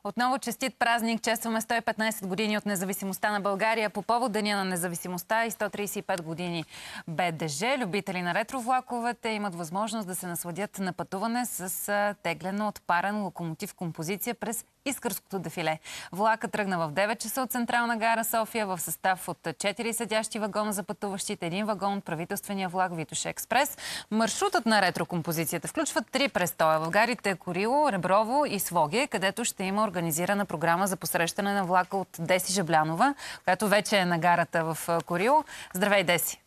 Отново честит празник. Честваме 115 години от независимостта на България по повод Деня на независимостта и 135 години БДЖ. Любители на ретровлаковете имат възможност да се насладят на пътуване с теглено от парен локомотив композиция през Искърското дефиле. Влакът тръгна в 9 часа от Централна гара София в състав от 4 седящи вагона за пътуващите, един вагон от правителствения влак Витоша експрес. Маршрутът на ретрокомпозицията включва 3 престоя в гарите Курило, Реброво и Своге, където ще има организирана програма за посрещане на влака от Деси Жаблянова, която вече е на гарата в Курило. Здравей, Деси!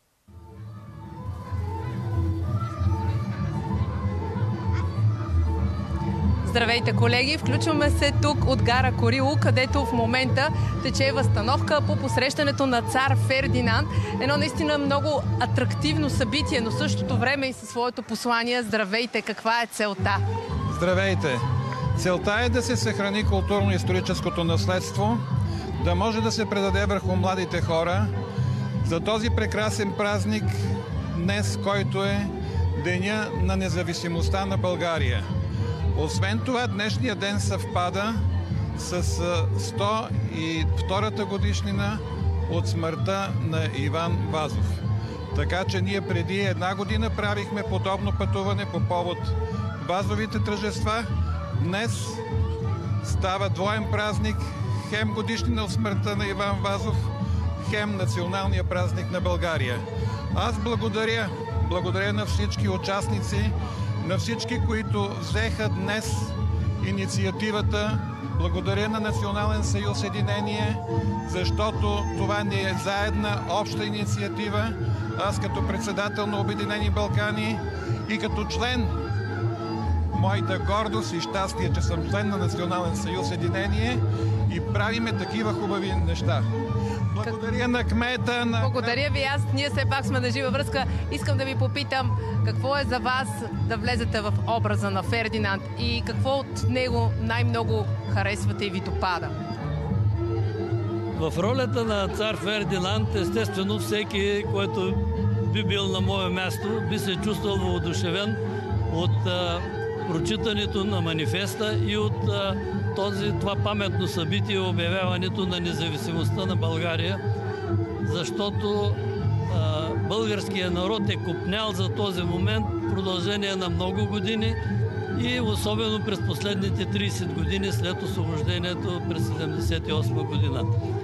Здравейте, колеги! Включваме се тук от гара Курило, където в момента тече възстановка по посрещането на цар Фердинанд. Едно наистина много атрактивно събитие, но в същото време и със своето послание. Здравейте! Каква е целта? Здравейте! Целта е да се съхрани културно-историческото наследство, да може да се предаде върху младите хора за този прекрасен празник днес, който е Деня на независимостта на България. Освен това, днешния ден съвпада с 102-та годишнина от смъртта на Иван Вазов. Така че ние преди 1 година правихме подобно пътуване по повод Вазовите тържества. Днес става двоен празник, хем годишнина от смъртта на Иван Вазов, хем националния празник на България. Аз благодаря на всички участници, на всички, които взеха днес инициативата. Благодаря на Национален съюз Единение, защото това не е заедна обща инициатива. Аз като председател на Обединени Балкани и като член, моята гордост и щастие, че съм член на Национален съюз Единение и правиме такива хубави неща. Благодаря на кмета. Благодаря ви. Ние все пак сме на жива връзка. Искам да ви попитам какво е за вас да влезете в образа на Фердинанд и какво от него най-много харесвате и ви допада? В ролята на цар Фердинанд, естествено, всеки, който би бил на мое място, би се чувствал воодушевен от прочитането на манифеста и от това паметно събитие, обявяването на независимостта на България, защото българският народ е копнял за този момент в продължение на много години и особено през последните 30 години след освобождението през 1978 година.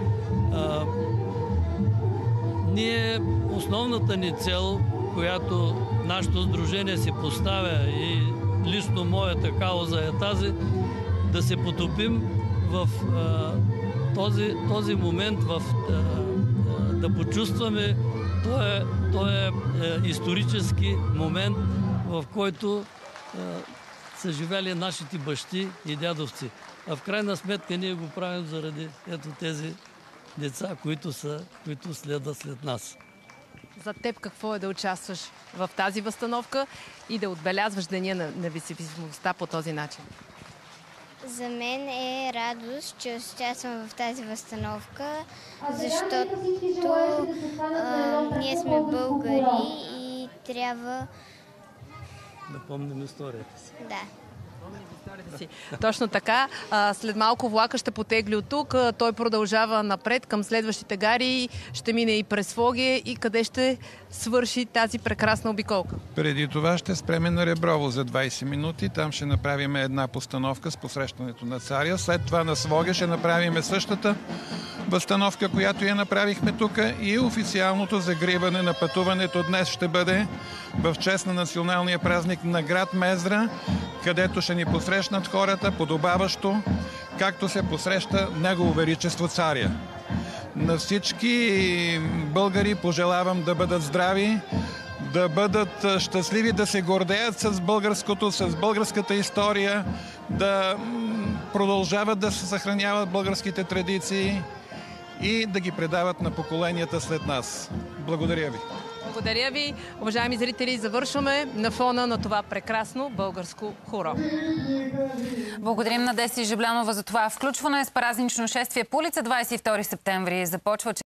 Основната ни цел, която нашето сдружение си поставя и лично моята кауза е тази, да се потопим в този момент, да почувстваме този исторически момент, в който са живели нашите бащи и дядовци. А в крайна сметка ние го правим заради тези деца, които следват след нас. За теб какво е да участваш в тази възстановка и да отбелязваш Деня на независимостта по този начин? За мен е радост, че участвам в тази възстановка, защото ние сме българи и трябва да помним историята си. Да. Точно така. След малко влака ще потегли от тук. Той продължава напред към следващите гари. Ще мине и през Своге и къде ще свърши тази прекрасна обиколка. Преди това ще спреме на Реброво за 20 минути. Там ще направим една постановка с посрещането на царя. След това на Своге ще направим същата възстановка, която я направихме тук, и официалното загриване на пътуването днес ще бъде в чест на националния празник на град Мездра, където ще ни посрещнат хората подобаващо, както се посреща Негово Величество царя. На всички българи пожелавам да бъдат здрави, да бъдат щастливи, да се гордеят с българското, с българската история, да продължават да се съхраняват българските традиции и да ги предават на поколенията след нас. Благодаря ви. Благодаря ви. Уважаеми зрители, завършваме на фона на това прекрасно българско хоро. Благодарим на Деси Жаблянова за това включване с празнично шествие по улица 22 септември. Започва